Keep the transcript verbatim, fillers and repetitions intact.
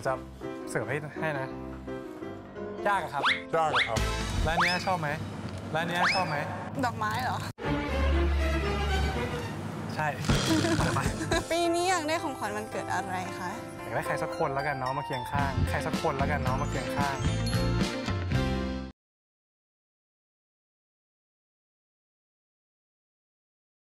ยวจะเสิร์ฟให้ให้นะยากอะครับยากครับร้านนี้ชอบไหมร้านนี้ชอบไหมดอกไม้เหรอใช่ปีนี้อยากได้ของขวัญวันเกิดอะไรคะอยากได้ใครสักคนแล้วกันเนาะมาเคียงข้างใครสักคนแล้วกันเนาะมาเคียงข้าง